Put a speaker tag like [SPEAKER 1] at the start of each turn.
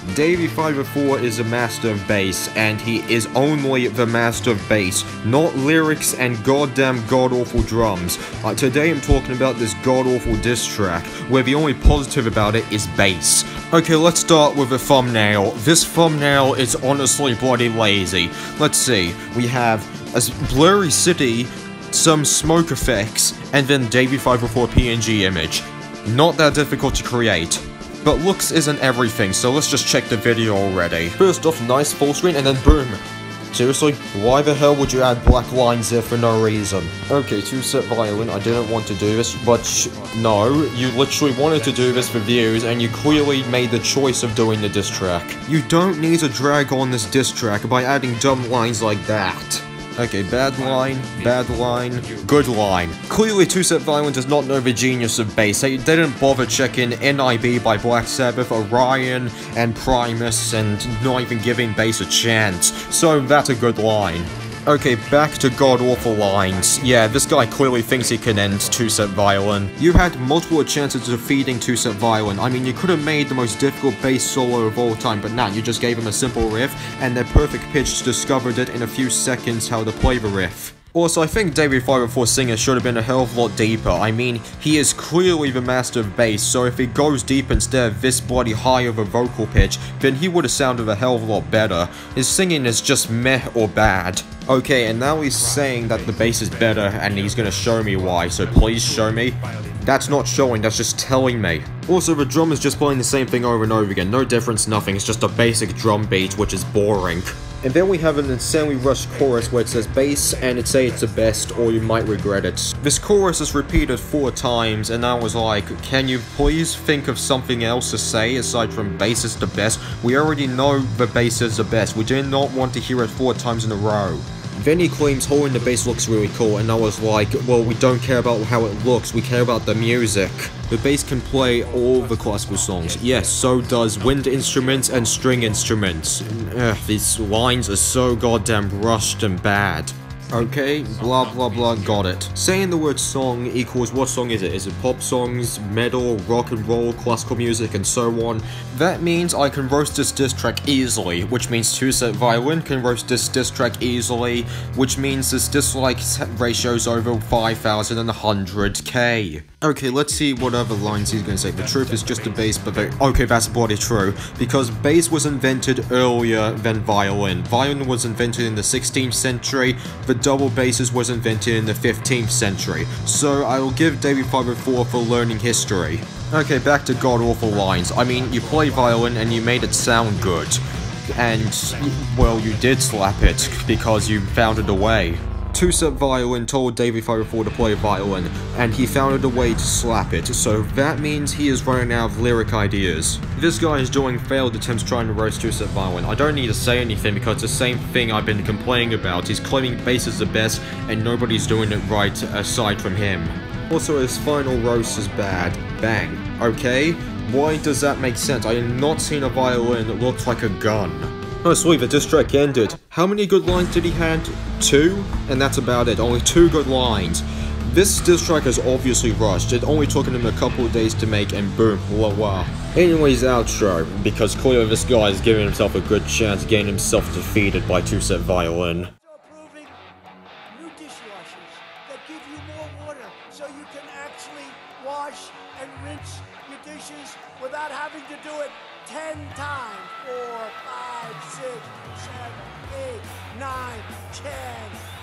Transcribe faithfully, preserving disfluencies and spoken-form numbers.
[SPEAKER 1] Davie five oh four is a master of bass, and he is only the master of bass, not lyrics and goddamn god-awful drums. Uh, today I'm talking about this god-awful diss track, where the only positive about it is bass. Okay, let's start with the thumbnail. This thumbnail is honestly bloody lazy. Let's see, we have a blurry city, some smoke effects, and then Davie five oh four P N G image. Not that difficult to create. But looks isn't everything, so let's just check the video already. First off, nice full screen, and then boom. Seriously? Why the hell would you add black lines there for no reason? Okay, two-set violin, I didn't want to do this, but sh no, you literally wanted to do this for views, and you clearly made the choice of doing the diss track. You don't need to drag on this diss track by adding dumb lines like that. Okay, bad line, bad line, good line. Clearly two set Violin does not know the genius of bass. They didn't bother checking N I B by Black Sabbath, Orion, and Primus, and not even giving bass a chance. So that's a good line. Okay, back to god-awful lines. Yeah, this guy clearly thinks he can end two set Violin. You had multiple chances of defeating two set Violin. I mean, you could have made the most difficult bass solo of all time, but nah, you just gave him a simple riff, and their perfect pitch discovered it in a few seconds how to play the riff. Also, I think Davie five oh four singer should have been a hell of a lot deeper. I mean, he is clearly the master of bass, so if he goes deep instead of this bloody high of a vocal pitch, then he would have sounded a hell of a lot better. His singing is just meh or bad. Okay, and now he's saying that the bass is better, and he's gonna show me why, so please show me. That's not showing, that's just telling me. Also, the drum is just playing the same thing over and over again. No difference, nothing. It's just a basic drum beat, which is boring. And then we have an insanely rushed chorus where it says bass, and it say it's the best, or you might regret it. This chorus is repeated four times, and I was like, can you please think of something else to say aside from bass is the best? We already know the bass is the best. We did not want to hear it four times in a row. Then he claims holding the bass looks really cool, and I was like, well, we don't care about how it looks, we care about the music. The bass can play all the classical songs. Yes, so does wind instruments and string instruments. Ugh, these lines are so goddamn rushed and bad. Okay, blah blah blah, got it. Saying the word song equals what song is it? Is it pop songs, metal, rock and roll, classical music, and so on? That means I can roast this diss track easily, which means two set Violin can roast this diss track easily, which means this dislike ratio's over five thousand and one hundred K. Okay, let's see what other lines he's gonna say. The truth is just a bass, but they- okay, that's bloody true, because bass was invented earlier than violin. Violin was invented in the sixteenth century, the double basses was invented in the fifteenth century, so I will give Davie five oh four for learning history. Okay, back to god-awful lines. I mean, you play violin and you made it sound good. And, well, you did slap it, because you found it a way. two set Violin told Davie five oh four to play violin, and he found a way to slap it, so that means he is running out of lyric ideas. This guy is doing failed attempts trying to roast two set Violin. I don't need to say anything because it's the same thing I've been complaining about. He's claiming bass is the best, and nobody's doing it right aside from him. Also, his final roast is bad. Bang. Okay? Why does that make sense? I have not seen a violin that looks like a gun. Oh sweet, the diss track ended. How many good lines did he have? Two? And that's about it, only two good lines. This diss track is obviously rushed, it only took him a couple of days to make and boom, la la. Anyways, outro, because clearly this guy is giving himself a good chance of getting himself defeated by two set Violin.
[SPEAKER 2] Approving new dishwashers that give you more water so you can actually wash and rinse your dishes without having to do it ten times. Four, five, six, seven, eight, nine, ten.